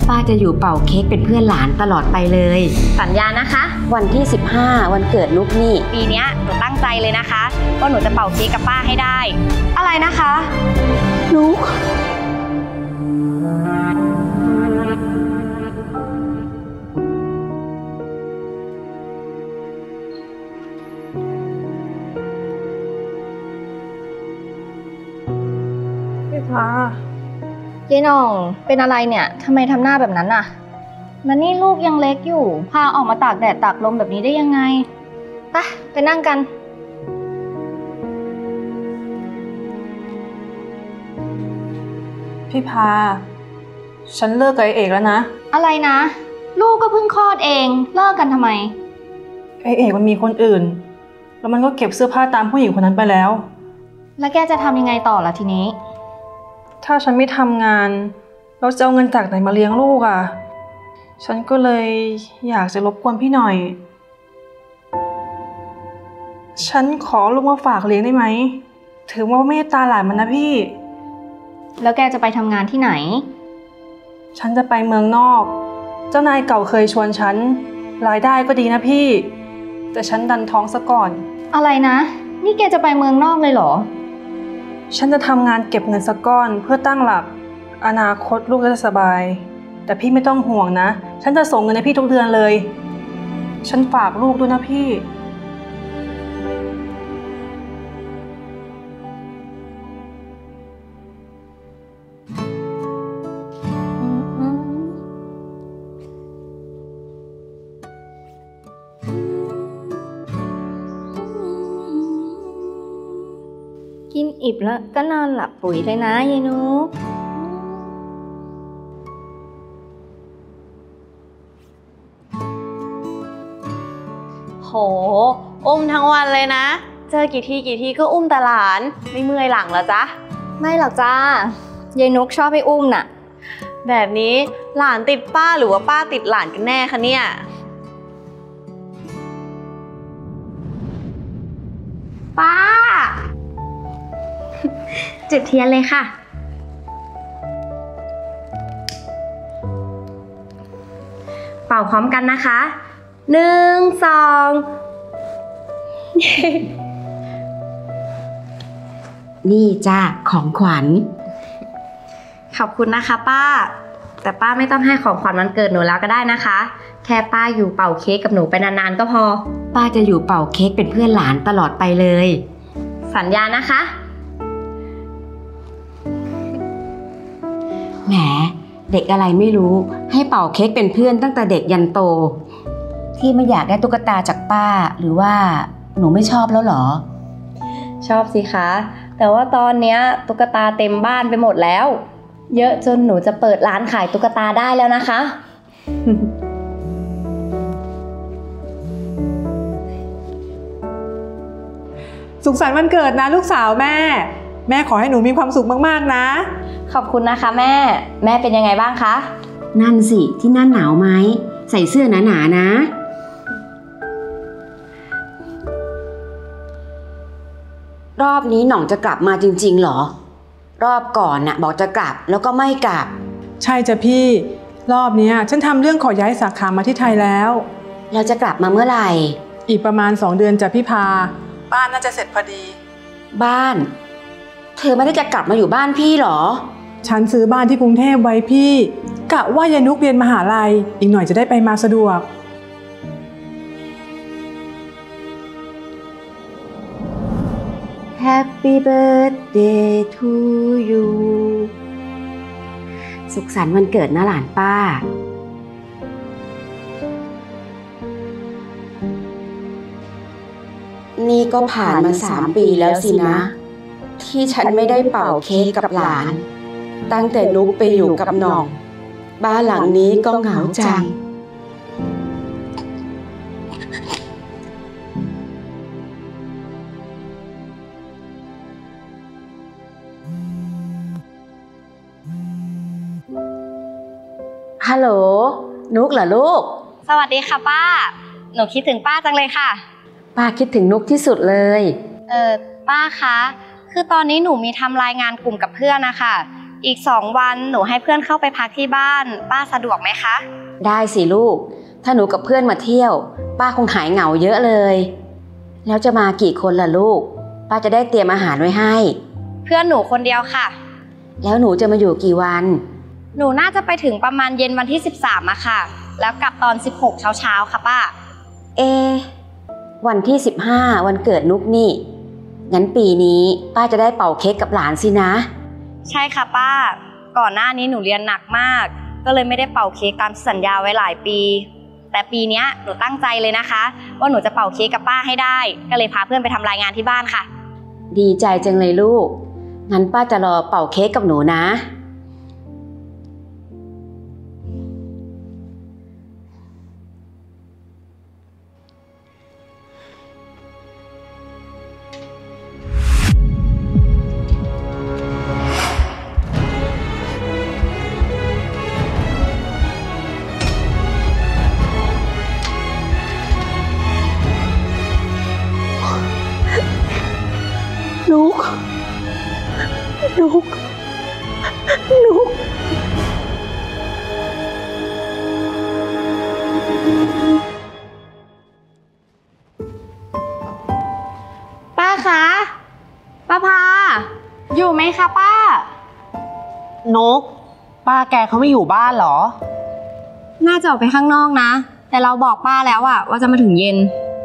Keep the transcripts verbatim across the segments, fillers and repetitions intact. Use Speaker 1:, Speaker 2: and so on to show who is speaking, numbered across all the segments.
Speaker 1: ป้าจะอยู่เป่าเค้กเป็นเพื่อนหลานตลอดไปเลย
Speaker 2: สัญญานะคะ
Speaker 1: วันที่สิบห้าวันเกิดนุกนี่
Speaker 2: ปีนี้หนูตั้งใจเลยนะคะว่าหนูจะเป่าเค้กกับป้าให้ได้อะไรนะคะ
Speaker 1: นุก
Speaker 3: พี่พา
Speaker 2: เจ๊น้องเป็นอะไรเนี่ยทำไมทำหน้าแบบนั้นน่ะมันนี่ลูกยังเล็กอยู่พาออกมาตากแดดตากลมแบบนี้ได้ยังไงไปไปนั่งกัน
Speaker 3: พี่พาฉันเลิกกับไอเอกแล้วนะ
Speaker 2: อะไรนะลูกก็เพิ่งคลอดเองเลิกกันทำไม
Speaker 3: ไอเอกมันมีคนอื่นแล้วมันก็เก็บเสื้อผ้าตามผู้หญิงคนนั้นไปแล้ว
Speaker 2: แล้วแกจะทำยังไงต่อล่ะทีนี้
Speaker 3: ถ้าฉันไม่ทำงานเราจะเอาเงินจากไหนมาเลี้ยงลูกอ่ะฉันก็เลยอยากจะรบกวนพี่หน่อยฉันขอลูกมาฝากเลี้ยงได้ไหมถือว่าเมตตาหลานมันนะพี่
Speaker 2: แล้วแกจะไปทำงานที่ไหน
Speaker 3: ฉันจะไปเมืองนอกเจ้านายเก่าเคยชวนฉันรายได้ก็ดีนะพี่แต่ฉันดันท้องซะก่อน
Speaker 2: อะไรนะนี่แกจะไปเมืองนอกเลยเหรอ
Speaker 3: ฉันจะทำงานเก็บเงินสักก้อนเพื่อตั้งหลักอนาคตลูกจะสบายแต่พี่ไม่ต้องห่วงนะฉันจะส่งเงินให้พี่ทุกเดือนเลยฉันฝากลูกด้วยนะพี่
Speaker 2: กินอิ่มแล้วก็นอนหลับปุ๋ยเลยนะยายนุ๊กโหอุ้มทั้งวันเลยนะเจอกี่ทีกี่ทีก็อุ้มแต่หลานไม่เมื่อยหลังเหรอจ๊ะไม่หรอกจ้ายายนุ๊กชอบให้อุ้มน่ะแบบนี้หลานติดป้าหรือว่าป้าติดหลานกันแน่คะเนี่ยป้าจุดเทียนเลยค่ะเป่าพร้อมกันนะคะหนึ่งสอง
Speaker 1: นี่จ้าของขวัญ
Speaker 2: ขอบคุณนะคะป้าแต่ป้าไม่ต้องให้ของขวัญวันเกิดหนูแล้วก็ได้นะคะแค่ป้าอยู่เป่าเค้กกับหนูไปนานๆก็พอ
Speaker 1: ป้าจะอยู่เป่าเค้กเป็นเพื่อนหลานตลอดไปเลย
Speaker 2: สัญญานะคะ
Speaker 1: แหมเด็กอะไรไม่รู้ให้เป่าเค้กเป็นเพื่อนตั้งแต่เด็กยันโตที่ไม่อยากได้ตุ๊กตาจากป้าหรือว่าหนูไม่ชอบแล้วหรอ
Speaker 2: ชอบสิคะแต่ว่าตอนเนี้ยตุ๊กตาเต็มบ้านไปหมดแล้วเยอะจนหนูจะเปิดร้านขายตุ๊กตาได้แล้วนะคะ
Speaker 3: สุขสันต์วันเกิดนะลูกสาวแม่แม่ขอให้หนูมีความสุขมากๆนะ
Speaker 2: ขอบคุณนะคะแม่แม่เป็นยังไงบ้างคะ
Speaker 1: นั่นสิที่นั่นหนาวไหมใส่เสื้อหนาๆนะรอบนี้หน่องจะกลับมาจริงๆหรอรอบก่อนน่ะบอกจะกลับแล้วก็ไม่กลับ
Speaker 3: ใช่จ้ะพี่รอบนี้ฉันทำเรื่องขอย้ายสาขามาที่ไทยแล้ว
Speaker 1: เราจะกลับมาเมื่อไหร่
Speaker 3: อีกประมาณสองเดือนจ้ะพี่พาบ้านน่าจะเสร็จพอดี
Speaker 1: บ้านเธอไม่ได้จะกลับมาอยู่บ้านพี่หรอ
Speaker 3: ฉันซื้อบ้านที่กรุงเทพไว้พี่กะว่ายายนุกเรียนมหาลัยอีกหน่อยจะได้ไปมาสะดวก
Speaker 1: Happy birthday to you สุขสันต์วันเกิดนะหลานป้านี่ก็ผ่านมาสามปีแล้วสินะที่ฉันไม่ได้เป่าเค้กกับหลานตั้งแต่นุกไปอยู่กับหน่องบ้านหลังนี้ก็เหงาจังฮัลโหลนุกเหรอลูก
Speaker 2: สวัสดีค่ะป้าหนูคิดถึงป้าจังเลยค่ะ
Speaker 1: ป้าคิดถึงนุกที่สุดเลย
Speaker 2: เออป้าคะคือตอนนี้หนูมีทำรายงานกลุ่มกับเพื่อนนะคะอีกสองวันหนูให้เพื่อนเข้าไปพักที่บ้านป้าสะดวกไหมคะ
Speaker 1: ได้สิลูกถ้าหนูกับเพื่อนมาเที่ยวป้าคงหายเหงาเยอะเลยแล้วจะมากี่คนล่ะลูกป้าจะได้เตรียมอาหารไว้ให้
Speaker 2: เพื่อนหนูคนเดียวค่ะ
Speaker 1: แล้วหนูจะมาอยู่กี่วัน
Speaker 2: หนูน่าจะไปถึงประมาณเย็นวันที่สิบสามอะค่ะแล้วกลับตอนสิบหกเช้าๆค่ะป้า
Speaker 1: เอวันที่สิบห้าวันเกิดนุกนี่งั้นปีนี้ป้าจะได้เป่าเค้กกับหลานสินะ
Speaker 2: ใช่ค่ะป้าก่อนหน้านี้หนูเรียนหนักมากก็เลยไม่ได้เป่าเค้กตามสัญญาไว้หลายปีแต่ปีนี้หนูตั้งใจเลยนะคะว่าหนูจะเป่าเค้กกับป้าให้ได้ก็เลยพาเพื่อนไปทำรายงานที่บ้านค่ะ
Speaker 1: ดีใจจังเลยลูกงั้นป้าจะรอเป่าเค้กกับหนูนะนุกนุกนุก
Speaker 2: ป้าคะป้าพาอยู่ไหมคะป้าน
Speaker 4: กป้าแกเขาไม่อยู่บ้านเหรอ
Speaker 2: น่าจะออกไปข้างนอกนะแต่เราบอกป้าแล้วอะว่าจะมาถึงเย็น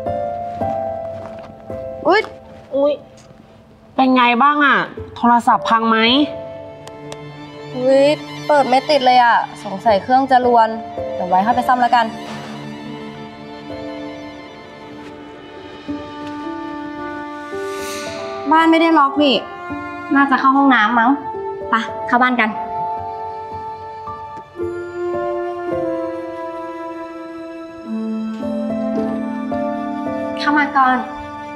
Speaker 2: อุ๊ย
Speaker 4: อุ๊ยเป็นไงบ้างอะโทรศัพท์พังไหม
Speaker 2: อุ๊ยเปิดไม่ติดเลยอะสงสัยเครื่องจะรวนเดี๋ยวไว้ให้ไปซ่อมแล้วกันบ้านไม่ได้ล็อกนี่น่าจะเข้าห้องน้ำมั้งไปเข้าบ้านกันเข้ามาก่อน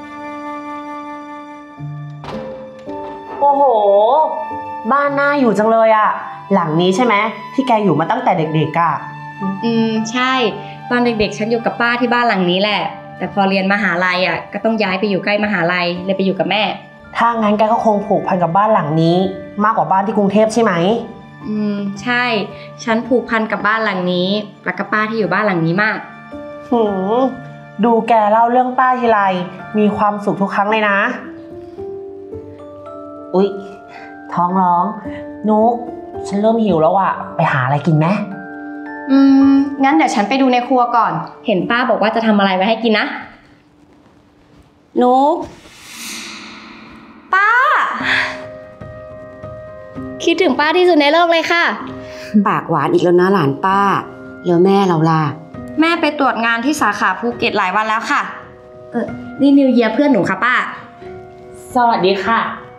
Speaker 4: โอ้โหบ้านน่าอยู่จังเลยอะหลังนี้ใช่ไหมที่แกอยู่มาตั้งแต่เด็กๆอะ
Speaker 2: อืมใช่ตอนเด็กๆฉันอยู่กับป้าที่บ้านหลังนี้แหละแต่พอเรียนมหาลัยอะก็ต้องย้ายไปอยู่ใกล้มหาลัยเลยไปอยู่กับแม่
Speaker 4: ถ้างั้นแกก็คงผูกพันกับบ้านหลังนี้มากกว่าบ้านที่กรุงเทพใช่ไหม
Speaker 2: อืมใช่ฉันผูกพันกับบ้านหลังนี้และกับป้าที่อยู่บ้านหลังนี้มาก
Speaker 4: หืมดูแกเล่าเรื่องป้าทีไรมีความสุขทุกครั้งเลยนะอุ๊ยท้องร้องนุกฉันเริ่มหิวแล้วอะไปหาอะไรกินไหม
Speaker 2: อืมงั้นเดี๋ยวฉันไปดูในครัวก่อนเห็นป้าบอกว่าจะทำอะไรไว้ให้กินนะ
Speaker 1: นุก
Speaker 2: ป้าคิดถึงป้าที่สุดในโลกเลยค่ะ
Speaker 1: ปากหวานอีกแล้วนะหลานป้าแล้วแม่เราล่ะ
Speaker 2: แม่ไปตรวจงานที่สาขาภูเก็ตหลายวันแล้วค่ะเออนี่นิวเยียร์เพื่อนหนูค่ะป้า
Speaker 4: สวัสดีค่ะ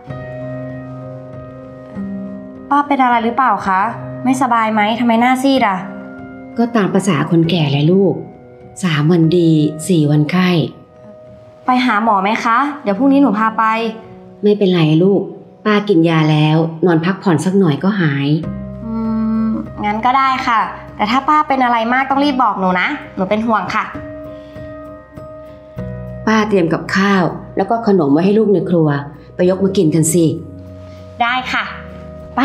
Speaker 2: ป้าเป็นอะไรหรือเปล่าคะไม่สบายไหมทำไมหน้าซีดอ่ะ
Speaker 1: ก็ตามภาษาคนแก่แหละลูกสามวันดีสี่วันไข้
Speaker 2: ไปหาหมอไหมคะเดี๋ยวพรุ่งนี้หนูพาไป
Speaker 1: ไม่เป็นไรลูกป้ากินยาแล้วนอนพักผ่อนสักหน่อยก็หาย
Speaker 2: อืมงั้นก็ได้ค่ะแต่ถ้าป้าเป็นอะไรมากต้องรีบบอกหนูนะหนูเป็นห่วงค่ะ
Speaker 1: ป้าเตรียมกับข้าวแล้วก็ขนมไว้ให้ลูกในครัวไปยกมากินกันสิ
Speaker 2: ได้ค่ะไป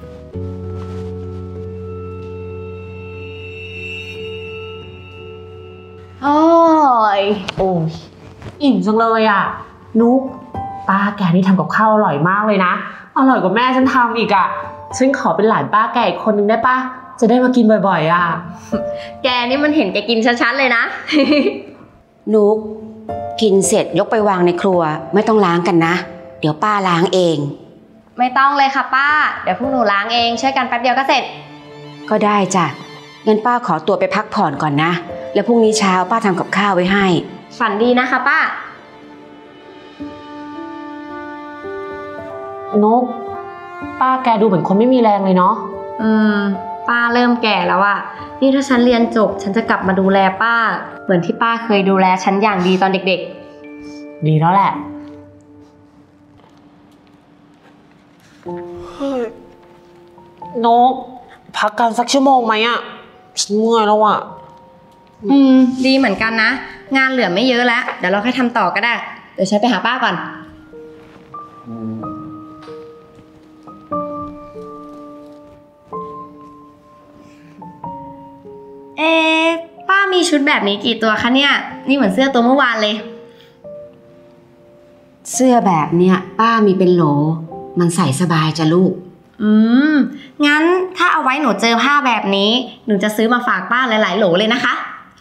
Speaker 2: โอ้ย
Speaker 4: โอ้ยอิ่มจังเลยอ่ะนุกป้าแกนี่ทำกับข้าวอร่อยมากเลยนะอร่อยกว่าแม่ฉันทำอีกอ่ะฉันขอเป็นหลานป้าแกอีกคนนึงได้ป่ะจะได้มากินบ่อยๆอ่ะ
Speaker 2: แกนี่มันเห็นแกกินชัดๆเลยนะ
Speaker 1: นุกกินเสร็จยกไปวางในครัวไม่ต้องล้างกันนะเดี๋ยวป้าล้างเอง
Speaker 2: ไม่ต้องเลยค่ะป้าเดี๋ยวพวกหนูล้างเองช่วยกันแป๊บเดียวก็เสร็จ
Speaker 1: ก็ได้จ้ะงั้นป้าขอตัวไปพักผ่อนก่อนนะแล้วพรุ่งนี้เช้าป้าทำกับข้าวไว้ให้
Speaker 2: ฝันดีนะคะป้
Speaker 4: านกป้าแกดูเหมือนคนไม่มีแรงเลยเนาะ
Speaker 2: อืมป้าเริ่มแก่แล้วอะนี่ถ้าฉันเรียนจบฉันจะกลับมาดูแลป้าเหมือนที่ป้าเคยดูแลฉันอย่างดีตอนเด็ก
Speaker 4: ๆดีแล้วแหละนกพักกันสักชั่วโมงไหมอะฉันเมื่อยแล้วอะ
Speaker 2: อืมดีเหมือนกันนะงานเหลือไม่เยอะแล้วเดี๋ยวเราค่อยทำต่อก็ได้เดี๋ยวฉันไปหาป้าก่อนเอ๊ะป้ามีชุดแบบนี้กี่ตัวคะเนี่ยนี่เหมือนเสื้อตัวเมื่อวานเลย
Speaker 1: เสื้อแบบเนี้ยป้ามีเป็นโหลมันใส่สบายจ้ะลูก
Speaker 2: อืมงั้นถ้าเอาไว้หนูเจอผ้าแบบนี้หนูจะซื้อมาฝากป้าหลายๆโหลเลยนะคะ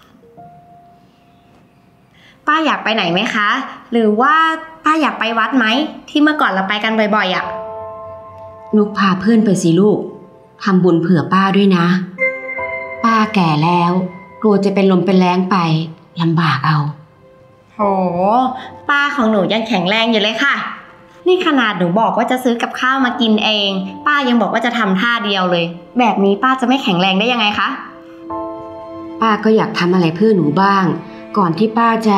Speaker 2: ป้าอยากไปไหนไหมคะหรือว่าป้าอยากไปวัดไหมที่เมื่อก่อนเราไปกันบ่อยๆอ่ะ
Speaker 1: นุกพาเพื่อนไปสิลูกทำบุญเผื่อป้าด้วยนะป้าแก่แล้วกลัวจะเป็นลมเป็นแรงไปลำบากเอา
Speaker 2: โหป้าของหนูยังแข็งแรงอยู่เลยค่ะนี่ขนาดหนูบอกว่าจะซื้อกับข้าวมากินเองป้ายังบอกว่าจะทำท่าเดียวเลยแบบนี้ป้าจะไม่แข็งแรงได้ยังไงคะ
Speaker 1: ป้าก็อยากทำอะไรเพื่อหนูบ้างก่อนที่ป้าจะ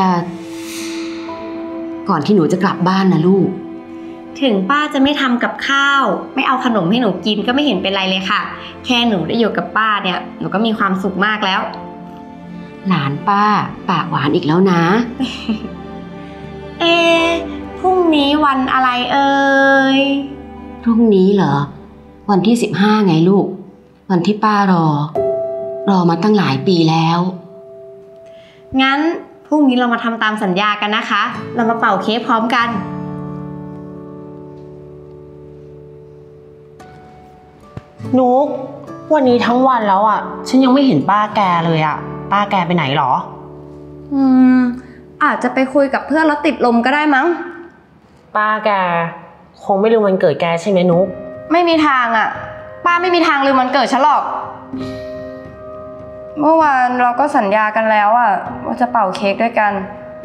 Speaker 1: ก่อนที่หนูจะกลับบ้านนะลูก
Speaker 2: ถึงป้าจะไม่ทำกับข้าวไม่เอาขนมให้หนูกินก็ไม่เห็นเป็นไรเลยค่ะแค่หนูได้อยู่กับป้าเนี่ยหนูก็มีความสุขมากแล้ว
Speaker 1: หลานป้าปากหวานอีกแล้วนะ
Speaker 2: เอพรุ่งนี้วันอะไรเอ่ย
Speaker 1: พรุ่งนี้เหรอวันที่สิบห้าไงลูกวันที่ป้ารอรอมาตั้งหลายปีแล้ว
Speaker 2: งั้นพรุ่งนี้เรามาทำตามสัญญากันนะคะเรามาเป่าเค้กพร้อมกัน
Speaker 4: นุกวันนี้ทั้งวันแล้วอ่ะฉันยังไม่เห็นป้าแกเลยอ่ะป้าแกไปไหนหรอ
Speaker 2: อืมอาจจะไปคุยกับเพื่อนแล้วติดลมก็ได้มั้ง
Speaker 4: ป้าแกคงไม่ลืมวันเกิดแกใช่ไหมนุก
Speaker 2: ไม่มีทางอ่ะป้าไม่มีทางลืมวันเกิดฉันหรอกเมื่อวานเราก็สัญญากันแล้วอ่ะว่าจะเป่าเค้กด้วยกัน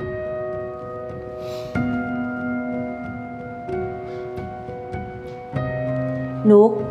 Speaker 1: นุก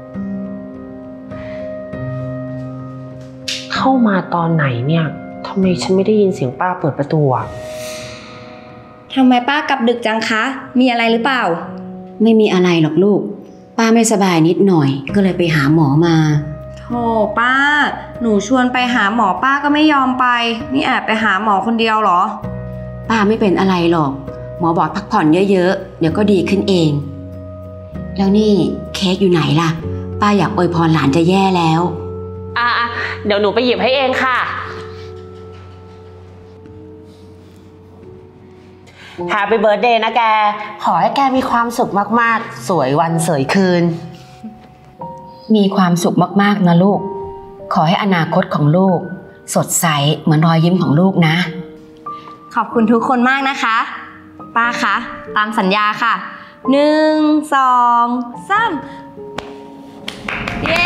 Speaker 4: เข้ามาตอนไหนเนี่ยทำไมฉันไม่ได้ยินเสียงป้าเปิดประตูอ่ะ
Speaker 2: ทำไมป้ากลับดึกจังคะมีอะไรหรือเปล่า
Speaker 1: ไม่มีอะไรหรอกลูกป้าไม่สบายนิดหน่อยก็เลยไปหาหมอมา
Speaker 2: โธ่ป้าหนูชวนไปหาหมอป้าก็ไม่ยอมไปนี่แอบไปหาหมอคนเดียวเหรอ
Speaker 1: ป้าไม่เป็นอะไรหรอกหมอบอกพักผ่อนเยอะๆเดี๋ยวก็ดีขึ้นเองแล้วนี่เค้กอยู่ไหนล่ะป้าอยากอวยพรหลานจะแย่แล้ว
Speaker 4: อ่ะเดี๋ยวหนูไปหยิบให้เองค่ะ Happy Birthday นะแกขอให้แกมีความสุขมากๆสวยวันสวยคืน
Speaker 1: มีความสุขมากๆนะลูกขอให้อนาคตของลูกสดใสเหมือนรอยยิ้มของลูกนะ
Speaker 2: ขอบคุณทุกคนมากนะคะป้าคะตามสัญญาค่ะหนึ่งสองสามเย้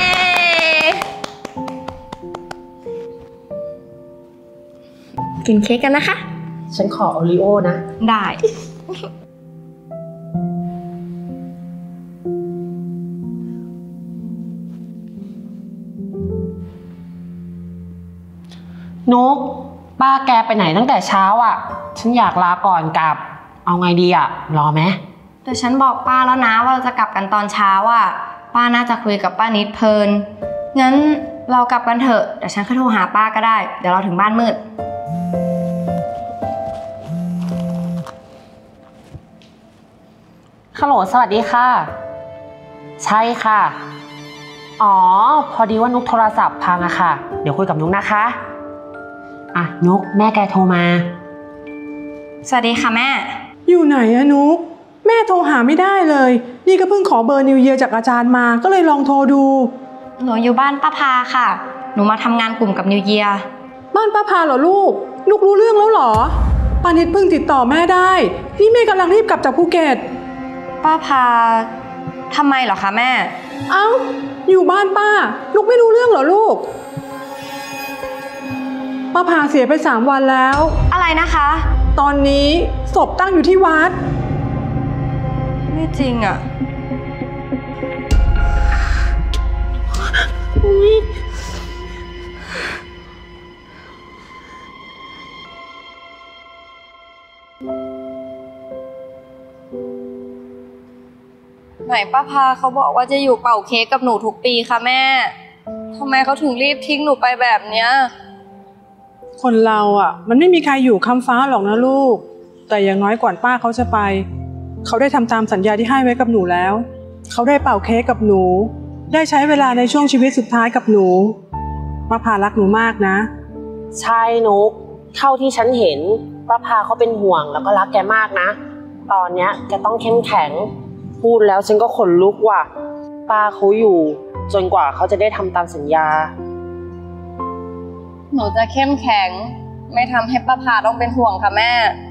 Speaker 2: กินเค้กกันนะคะ
Speaker 4: ฉันขอโอริโอนะ
Speaker 2: ได้
Speaker 4: นุกป้าแกไปไหนตั้งแต่เช้าอ่ะฉันอยากลาก่อนกลับเอาไงดีอ่ะรอไหม
Speaker 2: แต่ฉันบอกป้าแล้วนะว่าเราจะกลับกันตอนเช้าอ่ะป้าน่าจะคุยกับป้านิดเพลินงั้นเรากลับกันเถอะเดี๋ยวฉันค่อยโทรหาป้าก็ได้เดี๋ยวเราถึงบ้านมืด
Speaker 4: ฮัลโหลสวัสดีค่ะใช่ค่ะอ๋อพอดีว่านุกโทรศัพท์พังอะค่ะเดี๋ยวคุยกับนุกนะคะอ่ะนุกแม่แกโทรมา
Speaker 2: สวัสดีค่ะแม่
Speaker 3: อยู่ไหนอะนุกแม่โทรหาไม่ได้เลยนี่ก็เพิ่งขอเบอร์นิวเยียร์จากอาจารย์มาก็เลยลองโทรดู
Speaker 2: หนูอยู่บ้านป้าพาค่ะหนูมาทำงานกลุ่มกับนิวเยียร์
Speaker 3: บ้านป้าพาเหรอลูกนุกรู้เรื่องแล้วเหรอปานิดเพิ่งติดต่อแม่ได้นี่แม่กำลังรีบกลับจากภูเก็ต
Speaker 2: ป้าพาทำไมเหรอคะแม่
Speaker 3: เอ้าอยู่บ้านป้านุกไม่รู้เรื่องเหรอลูกป้าพาเสียไปสามวันแล้ว
Speaker 2: อะไรนะคะ
Speaker 3: ตอนนี้ศพตั้งอยู่ที่วัด
Speaker 2: ไม่จริงอ่ะไหนป้าพาเขาบอกว่าจะอยู่เป่าเค้กกับหนูทุกปีค่ะแม่ทำไมเขาถึงรีบทิ้งหนูไปแบบเนี้ย
Speaker 3: คนเราอ่ะมันไม่มีใครอยู่ค้ำฟ้าหรอกนะลูกแต่อย่างน้อยก่อนป้าเขาจะไปเขาได้ทำตามสัญญาที่ให้ไว้กับหนูแล้วเขาได้เป่าเค้กกับหนูได้ใช้เวลาในช่วงชีวิตสุดท้ายกับหนูป้าพารักหนูมากนะ
Speaker 4: ใช่นุกเท่าที่ฉันเห็นป้าพาเขาเป็นห่วงแล้วก็รักแกมากนะตอนเนี้ยแกต้องเข้มแข็งพูดแล้วฉันก็ขนลุกว่ะป้าเขาอยู่จนกว่าเขาจะได้ทำตามสัญญา
Speaker 2: หนูจะเข้มแข็งไม่ทำให้ป้าพาต้องเป็นห่วงค่ะแม่